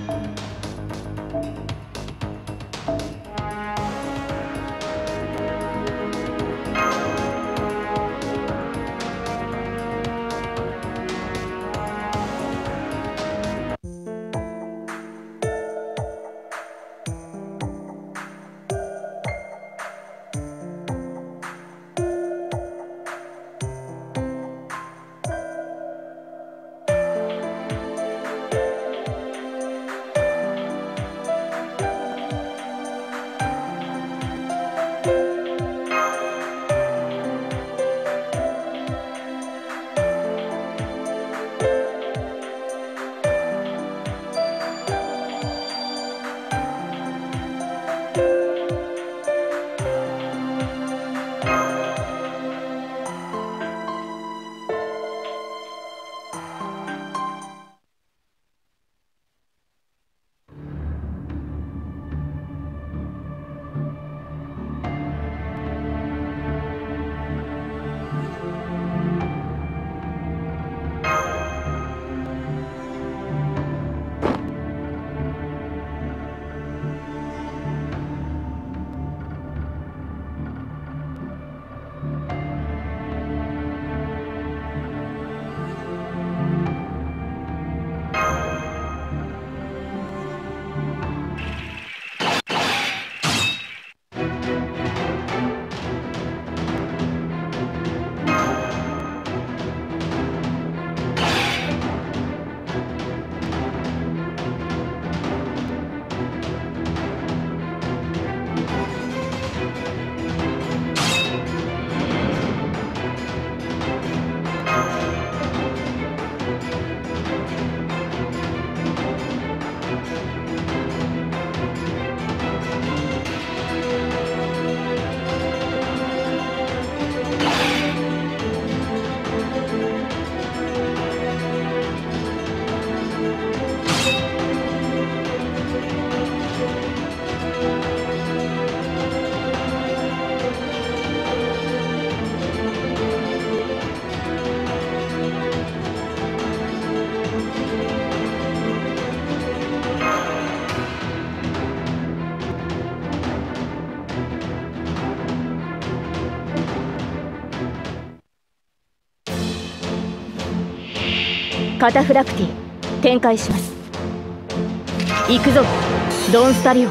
カタフラクティ展開します。行くぞドンスタリオ。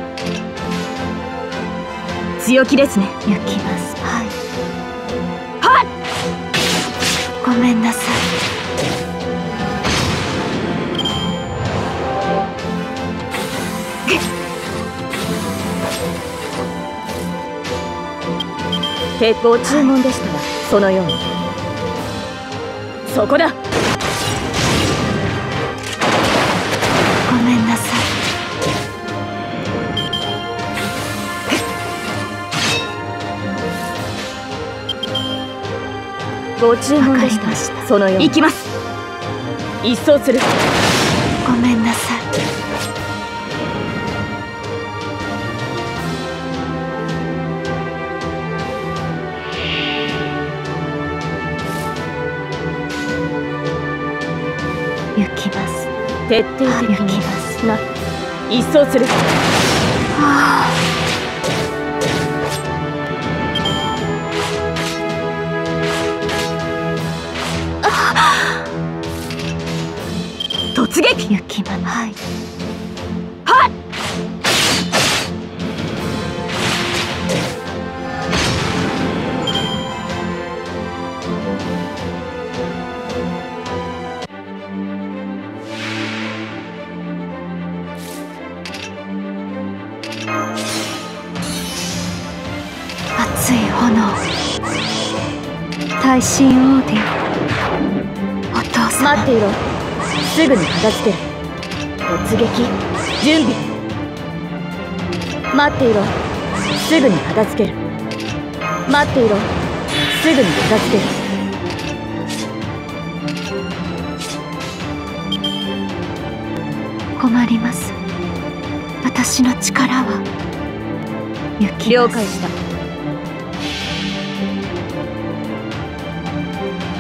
強気ですね。 行きます。はい。 はっ、 ごめんなさい。 鉄砲注文でしたらそのように。そこだ。 ごめんなさい。 ご注文でしたらそのように。行きます。一掃する。 ごめんなさい。行きます。 徹底的に行きますな。一掃する。 はあ。 突撃。 行きます。はい。 はっ。 熱い炎。大神オーディン。お父さん。 待っていろ。すぐに片付ける。突撃準備。待っていろ。すぐに片付ける。待っていろ。すぐに片付ける。 困ります。私の力は行きます。 了解した。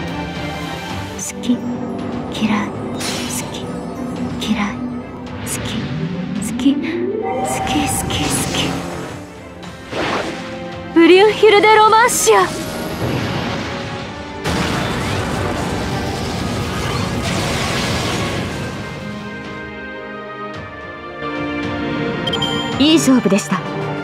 好き嫌い好き嫌い好きヒルデ・ロマンシア。いい勝負でした。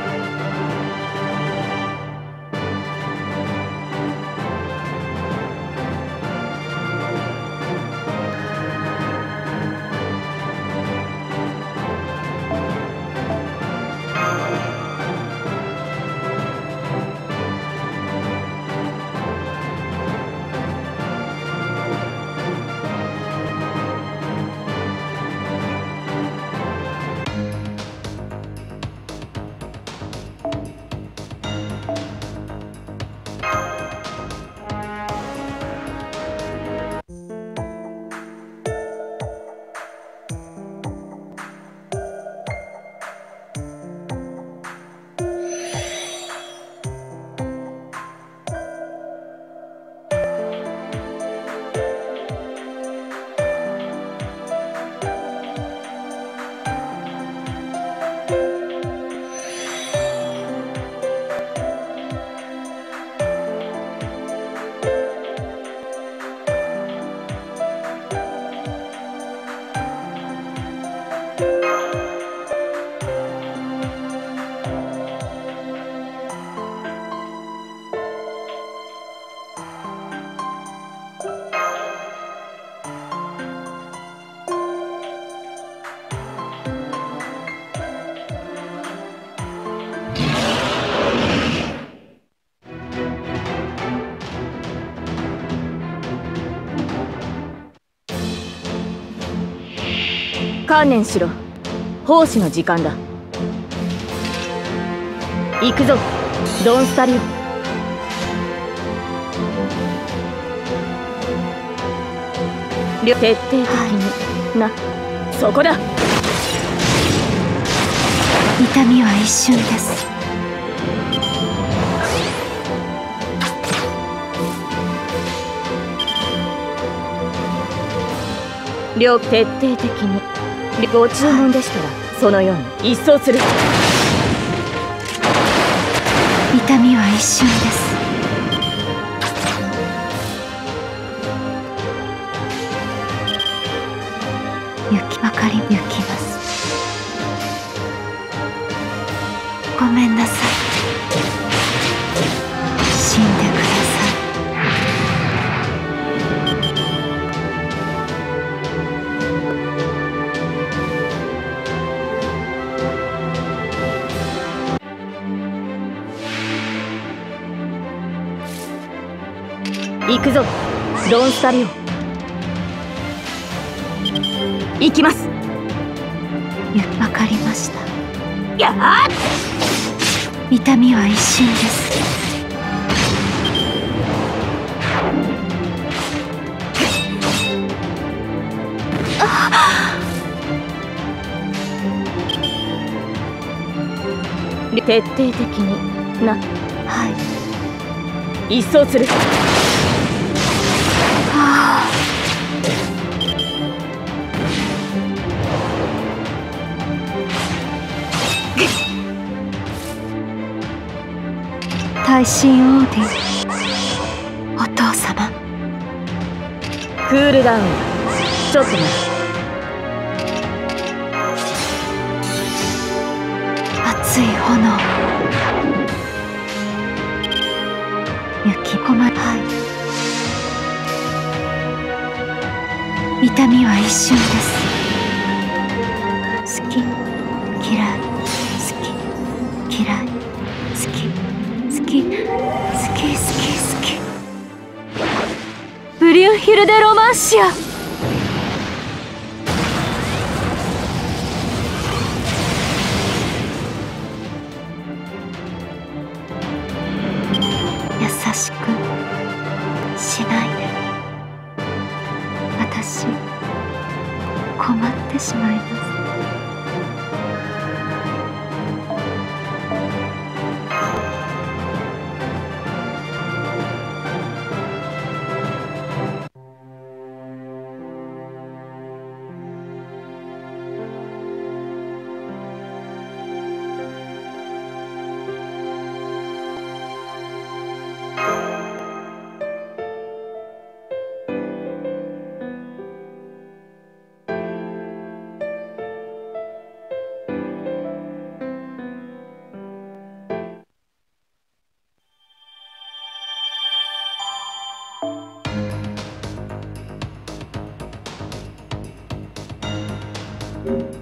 観念しろ。奉仕の時間だ。行くぞドンスタリオン。徹底的に、な、そこだ。 痛みは一瞬です。 徹底的に。ご注文でしたらそのように一掃する。 痛みは一瞬です。ばかり行きます。ごめんなさい。死んでください。行くぞドンスタリオ。行きます。 わかりました。 やっ、 痛みは一瞬です。 徹底的にな。 はい。 一掃する。 はあ。大神オーディン、お父様。 クールダウン。ちょっと待って。 熱い炎。雪込ま。はい。痛みは一瞬です。好き、嫌い、好き、嫌い、好き、好き、好き、好き、好き。 ブリュンヒルデ・ロマンシア。 優しくしないで。私困ってしまいます。 よ。